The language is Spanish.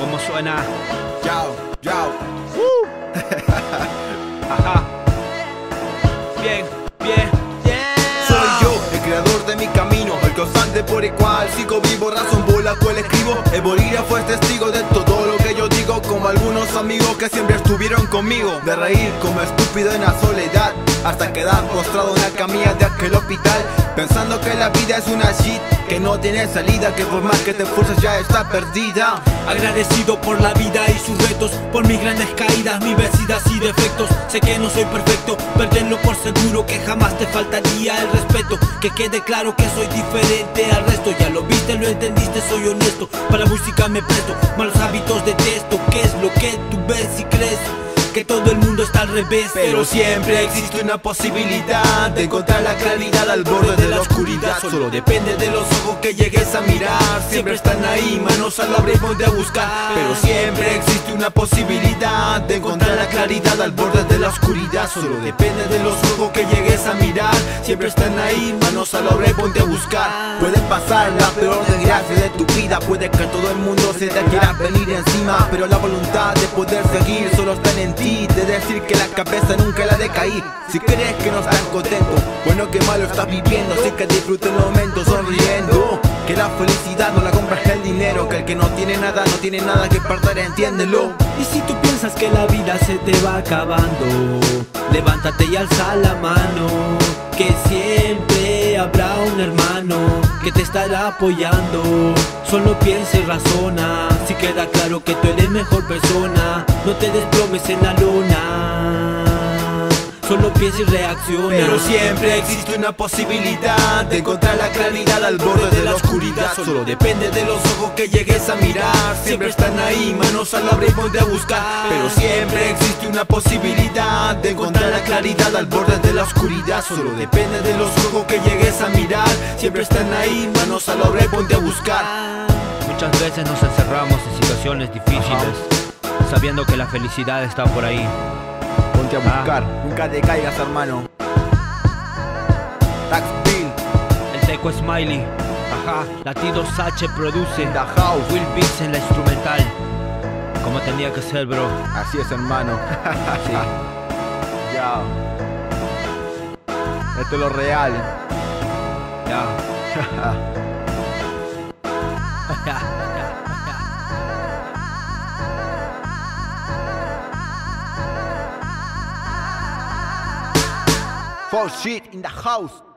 ¿Cómo suena? Yao, yao. Ajá. Bien, bien, yeah. Soy yo, el creador de mi camino, el constante por el cual sigo vivo, razón por la cual escribo. El bolígrafo es testigo de todo lo que yo digo, como algunos amigos que siempre estuvieron conmigo. De reír como estúpido en la soledad, hasta quedar postrado en la camilla de aquel hospital, pensando que la vida es una shit que no tiene salida, que por más que te esfuerces ya está perdida. Agradecido por la vida y sus retos, por mis grandes caídas, mis vencidas y defectos. Sé que no soy perfecto, pero tenlo por seguro que jamás te faltaría el respeto. Que quede claro que soy diferente al resto. Ya lo viste, lo entendiste, soy honesto. Para la música me presto, malos hábitos detesto. ¿Qué es lo que tú ves y crees? Que todo el mundo está al revés, pero siempre existe una posibilidad de encontrar la claridad al borde de la oscuridad. Solo depende de los ojos que llegues a mirar. Siempre están ahí, manos a la obra y ponte a buscar. Pero siempre existe una posibilidad de encontrar la claridad al borde de la oscuridad. Solo depende de los ojos que llegues a mirar. Siempre están ahí, manos a la obra y ponte a buscar. Puede pasar la peor desgracia de tu vida, puede que todo el mundo se te quiera venir encima, pero la voluntad de poder seguir solo está en ti. De decir que la cabeza nunca la de caer. Si crees que no estás contento, bueno que malo estás viviendo, así que disfruta el momento sonriendo. Que la felicidad no la compras el dinero, que el que no tiene nada que perder, entiéndelo. Y si tú piensas que la vida se te va acabando, levántate y alza la mano, que siempre habrá un hermano que te estará apoyando. Solo piensa y razona, si queda claro que tú eres mejor persona, no te desplomes en la luna, solo piensa y reacciona. Pero siempre existe una posibilidad de encontrar la claridad al borde de la oscuridad. Solo depende de los ojos que llegues a mirar. Siempre están ahí, manos a la obra y ponte a buscar. Pero siempre existe una posibilidad de encontrar la claridad al borde de la oscuridad. Solo depende de los ojos que llegues a mirar. Siempre están ahí, manos a la obra y ponte a buscar. Muchas veces nos encerramos en situaciones difíciles, sabiendo que la felicidad está por ahí. Ponte a buscar, nunca te caigas, hermano. Tax Bill, El Teco Smiley, ajá. Latidos H produce, in the house. Will Beats en la instrumental. Como tenía que ser, bro. Así es, hermano. Sí. Ya. Esto es lo real. Ya. False shit in the house.